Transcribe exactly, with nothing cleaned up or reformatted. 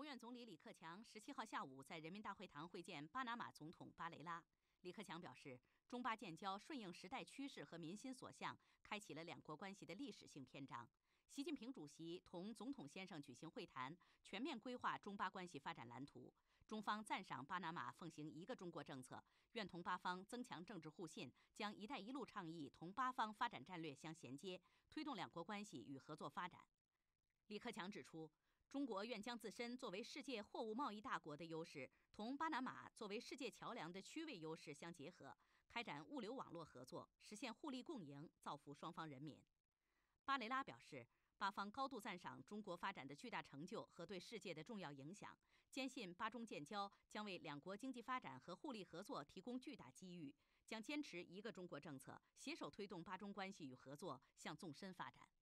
院总理李克强十七号下午在人民大会堂会见巴拿马总统巴雷拉。李克强表示，中巴建交顺应时代趋势和民心所向，开启了两国关系的历史性篇章。习近平主席同总统先生举行会谈，全面规划中巴关系发展蓝图。中方赞赏巴拿马奉行一个中国政策，愿同巴方增强政治互信，将“一带一路”倡议同巴方发展战略相衔接，推动两国关系与合作发展。李克强指出，中国愿将自身作为世界货物贸易大国的优势，同巴拿马作为世界桥梁的区位优势相结合，开展物流网络合作，实现互利共赢，造福双方人民。巴雷拉表示，巴方高度赞赏中国发展的巨大成就和对世界的重要影响，坚信巴中建交将为两国经济发展和互利合作提供巨大机遇，将坚持一个中国政策，携手推动巴中关系与合作向纵深发展。